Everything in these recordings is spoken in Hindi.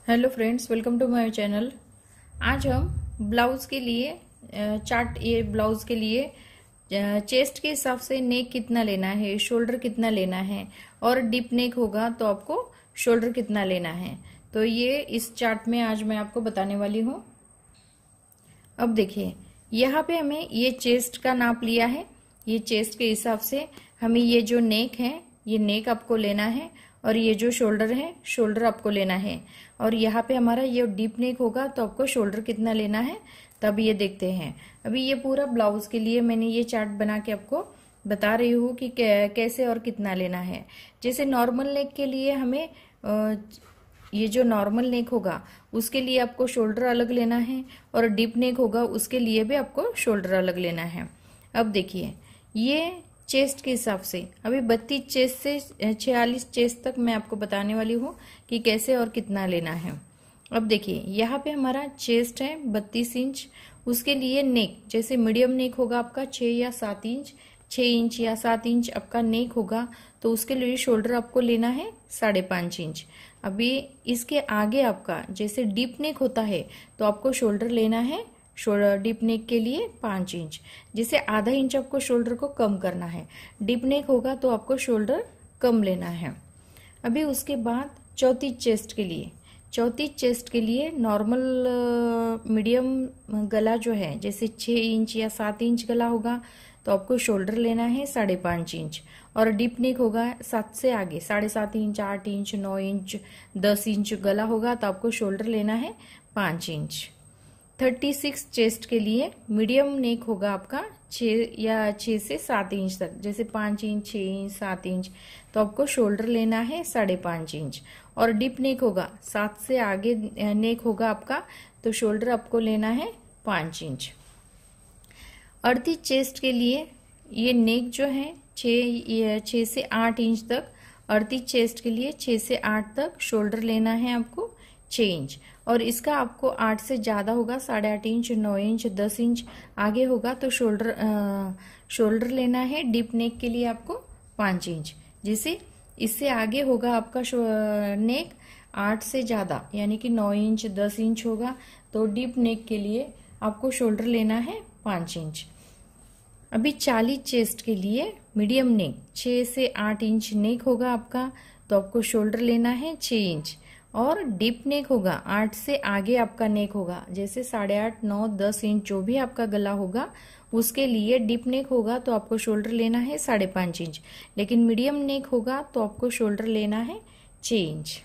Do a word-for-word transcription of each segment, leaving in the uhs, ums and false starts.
Hello friends, welcome to my channel. आज हम ब्लाउज के लिए चार्ट ये ब्लाउज के लिए चेस्ट के हिसाब से नेक कितना लेना है, शोल्डर कितना लेना है और डीप नेक होगा तो आपको शोल्डर कितना लेना है, तो ये इस चार्ट में आज मैं आपको बताने वाली हूँ। अब देखिए, यहाँ पे हमें ये चेस्ट का नाप लिया है। ये चेस्ट के हिसाब से हमें ये जो नेक है ये नेक आपको लेना है और ये जो शोल्डर है शोल्डर आपको लेना है। और यहाँ पे हमारा ये डीप नेक होगा तो आपको शोल्डर कितना लेना है तब ये देखते हैं। अभी ये पूरा ब्लाउज के लिए मैंने ये चार्ट बना के आपको बता रही हूँ कि कैसे और कितना लेना है। जैसे नॉर्मल नेक के लिए हमें ये जो नॉर्मल नेक होगा उसके लिए आपको शोल्डर अलग लेना है और डीप नेक होगा उसके लिए भी आपको शोल्डर अलग लेना है। अब देखिए, ये चेस्ट के हिसाब से अभी बत्तीस चेस्ट से छियालीस चेस्ट तक मैं आपको बताने वाली हूँ कि कैसे और कितना लेना है। अब देखिए, यहाँ पे हमारा चेस्ट है बत्तीस इंच, उसके लिए नेक जैसे मीडियम नेक होगा आपका छह या सात इंच, छह इंच या सात इंच आपका नेक होगा तो उसके लिए शोल्डर आपको लेना है साढ़े पांच इंच। अभी इसके आगे आपका जैसे डीप नेक होता है तो आपको शोल्डर लेना है शोल्डर डीप नेक के लिए पांच इंच, जिसे आधा इंच आपको शोल्डर को कम करना है। डीप नेक होगा तो आपको शोल्डर कम लेना है। अभी उसके बाद चौथी चेस्ट के लिए चौथी चेस्ट के लिए नॉर्मल मीडियम गला जो है जैसे छह इंच या सात इंच गला होगा तो आपको शोल्डर लेना है साढ़े पांच इंच। और डीप नेक होगा सात से आगे साढ़े सात इंच, आठ इंच, नौ इंच, दस इंच गला होगा तो आपको शोल्डर लेना है पांच इंच। थर्टी सिक्स चेस्ट के लिए मीडियम नेक होगा आपका छह या छह से सात इंच तक, जैसे पांच इंच, छह इंच, सात इंच तो आपको शोल्डर लेना है साढ़े पांच इंच। और डीप नेक होगा सात से आगे नेक होगा आपका तो शोल्डर आपको लेना है पांच इंच। अड़ती चेस्ट के लिए ये नेक जो है छह छह से आठ इंच तक, अड़ती चेस्ट के लिए छह से आठ तक शोल्डर लेना है आपको छह इंच। और इसका आपको आठ से ज्यादा होगा साढ़े आठ इंच, नौ इंच, दस इंच आगे होगा तो शोल्डर शोल्डर लेना है डीप नेक के लिए आपको पांच इंच। जैसे इससे आगे होगा आपका नेक आठ से ज्यादा यानी कि नौ इंच, दस इंच होगा तो डीप नेक के लिए आपको शोल्डर लेना है पांच इंच। अभी चालीस चेस्ट के लिए मीडियम नेक छह से आठ इंच नेक होगा आपका तो आपको शोल्डर लेना है छह इंच। और डीप नेक होगा आठ से आगे आपका नेक होगा जैसे साढ़े आठ, नौ, दस इंच जो भी आपका गला होगा उसके लिए डीप नेक होगा तो आपको शोल्डर लेना है साढ़े पांच इंच। लेकिन मीडियम नेक होगा तो आपको शोल्डर लेना है छह इंच।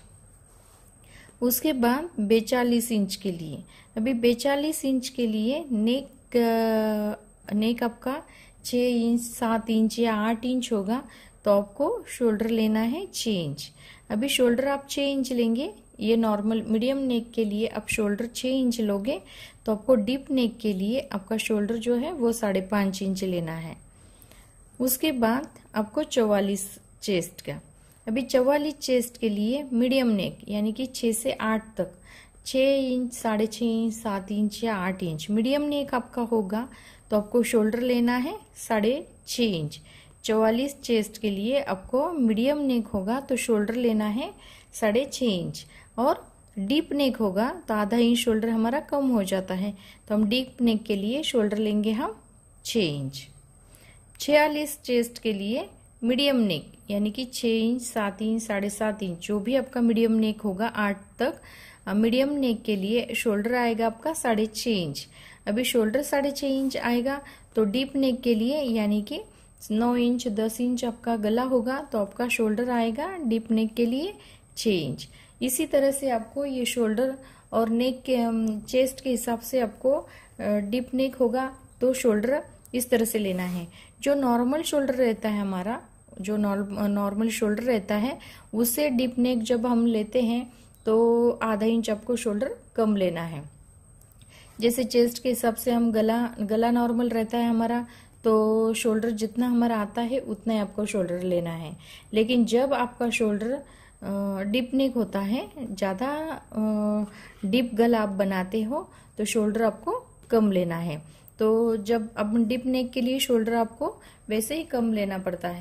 उसके बाद बेचालीस इंच के लिए अभी बेचालीस इंच के लिए नेक नेक आपका छह इंच, सात इंच या आठ इंच होगा तो आपको शोल्डर लेना है छह इंच। अभी शोल्डर आप छह इंच लेंगे, ये नॉर्मल मीडियम नेक के लिए आप शोल्डर छह इंच लोगे तो आपको डीप नेक के लिए आपका शोल्डर जो है वो साढ़े पांच इंच लेना है। उसके बाद आपको चौवालीस चेस्ट का अभी चौवालीस चेस्ट के लिए मीडियम नेक यानी कि छह से आठ तक छह इंच, साढ़े छह इंच, सात इंच या आठ इंच मीडियम नेक आपका होगा तो आपको शोल्डर लेना है साढ़े छह इंच। चौवालीस चेस्ट के लिए आपको मीडियम नेक होगा तो शोल्डर लेना है साढ़े छह इंच। और डीप नेक होगा तो आधा इंच शोल्डर हमारा कम हो जाता है तो हम डीप नेक के लिए शोल्डर लेंगे हम छह इंच। छियालीस चेस्ट के लिए मीडियम नेक यानी कि छह इंच, सात इंच, साढ़े सात इंच जो भी आपका मीडियम नेक होगा आठ तक, मीडियम नेक के लिए शोल्डर आएगा आपका साढ़े छह इंच। अभी शोल्डर साढ़े छह इंच आएगा तो डीप नेक के लिए यानी कि नौ इंच, दस इंच आपका गला होगा तो आपका शोल्डर आएगा डीप नेक के लिए छह इंच। इसी तरह से आपको ये शोल्डर और नेक के चेस्ट के हिसाब से आपको डीप नेक होगा तो शोल्डर इस तरह से लेना है। जो नॉर्मल शोल्डर रहता है हमारा जो नॉर्मल शोल्डर रहता है उससे डीप नेक जब हम लेते हैं तो आधा इंच आपको शोल्डर कम लेना है। जैसे चेस्ट के हिसाब से हम गला गला नॉर्मल रहता है हमारा तो शोल्डर जितना हमारा आता है उतना ही आपको शोल्डर लेना है। लेकिन जब आपका शोल्डर डीप नेक होता है, ज्यादा डीप गला आप बनाते हो तो शोल्डर आपको कम लेना है। तो जब अब डीप नेक के लिए शोल्डर आपको वैसे ही कम लेना पड़ता है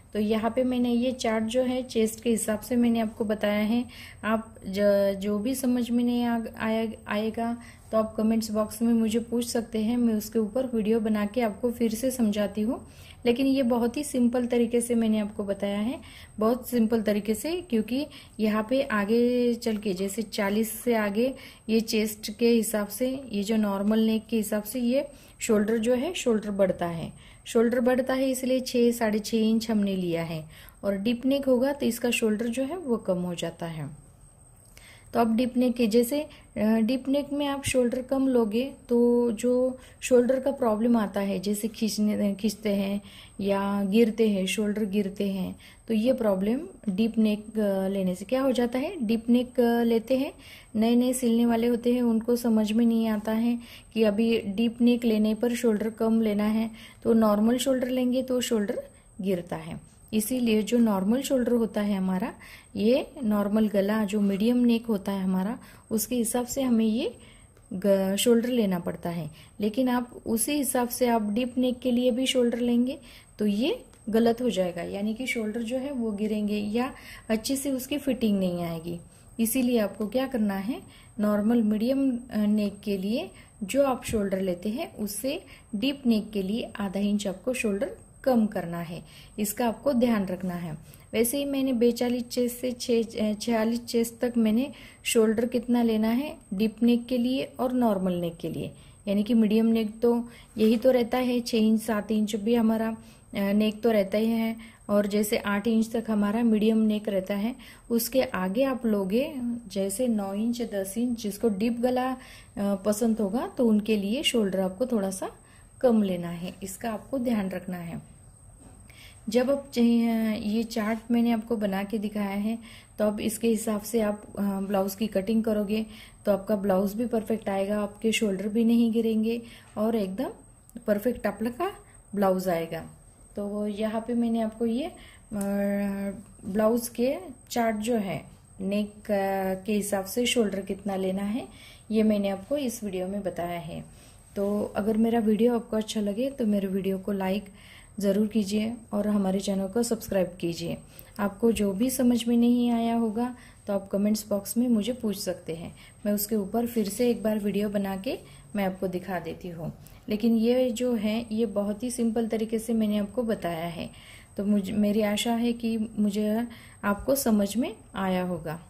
तो यहाँ पे मैंने ये चार्ट जो है चेस्ट के हिसाब से मैंने आपको बताया है। आप जो भी समझ में नहीं आ, आया आएगा तो आप कमेंट्स बॉक्स में मुझे पूछ सकते हैं, मैं उसके ऊपर वीडियो बना के आपको फिर से समझाती हूँ। लेकिन ये बहुत ही सिंपल तरीके से मैंने आपको बताया है, बहुत सिंपल तरीके से, क्योंकि यहाँ पे आगे चल के जैसे चालीस से आगे ये चेस्ट के हिसाब से, ये जो नॉर्मल नेक के हिसाब से ये शोल्डर जो है शोल्डर बढ़ता है, शोल्डर बढ़ता है इसलिए छः साढ़े छः इंच हमने लिया है। और डीप नेक होगा तो इसका शोल्डर जो है वो कम हो जाता है। तो आप डीप नेक के जैसे डीप नेक में आप शोल्डर कम लोगे तो जो शोल्डर का प्रॉब्लम आता है, जैसे खींचने खींचते हैं या गिरते हैं, शोल्डर गिरते हैं, तो ये प्रॉब्लम डीप नेक लेने से क्या हो जाता है। डीप नेक लेते हैं, नए नए सिलने वाले होते हैं, उनको समझ में नहीं आता है कि अभी डीप नेक लेने पर शोल्डर कम लेना है, तो नॉर्मल शोल्डर लेंगे तो शोल्डर गिरता है। इसीलिए जो नॉर्मल शोल्डर होता है हमारा, ये नॉर्मल गला जो मीडियम नेक होता है हमारा, उसके हिसाब से हमें ये शोल्डर लेना पड़ता है। लेकिन आप उसी हिसाब से आप डीप नेक के लिए भी शोल्डर लेंगे तो ये गलत हो जाएगा, यानी कि शोल्डर जो है वो गिरेंगे या अच्छे से उसकी फिटिंग नहीं आएगी। इसीलिए आपको क्या करना है, नॉर्मल मीडियम नेक के लिए जो आप शोल्डर लेते हैं उससे डीप नेक के लिए आधा इंच आपको शोल्डर कम करना है, इसका आपको ध्यान रखना है। वैसे ही मैंने बेचालीस चेस्ट से छियालीस चेस्ट तक मैंने शोल्डर कितना लेना है डीप नेक के लिए और नॉर्मल नेक के लिए, यानी कि मीडियम नेक तो यही तो रहता है, छह इंच सात इंच भी हमारा नेक तो रहता ही है, और जैसे आठ इंच तक हमारा मीडियम नेक रहता है। उसके आगे आप लोगे जैसे नौ इंच दस इंच, जिसको डीप गला पसंद होगा तो उनके लिए शोल्डर आपको थोड़ा सा कम लेना है, इसका आपको ध्यान रखना है। जब आप ये चार्ट मैंने आपको बना के दिखाया है तो अब इसके हिसाब से आप ब्लाउज की कटिंग करोगे तो आपका ब्लाउज भी परफेक्ट आएगा, आपके शोल्डर भी नहीं गिरेंगे और एकदम परफेक्ट आपका ब्लाउज आएगा। तो यहाँ पे मैंने आपको ये ब्लाउज के चार्ट जो है नेक के हिसाब से शोल्डर कितना लेना है ये मैंने आपको इस वीडियो में बताया है। तो अगर मेरा वीडियो आपको अच्छा लगे तो मेरे वीडियो को लाइक ज़रूर कीजिए और हमारे चैनल को सब्सक्राइब कीजिए। आपको जो भी समझ में नहीं आया होगा तो आप कमेंट्स बॉक्स में मुझे पूछ सकते हैं, मैं उसके ऊपर फिर से एक बार वीडियो बना के मैं आपको दिखा देती हूँ। लेकिन ये जो है ये बहुत ही सिंपल तरीके से मैंने आपको बताया है, तो मुझे मेरी आशा है कि मुझे आपको समझ में आया होगा।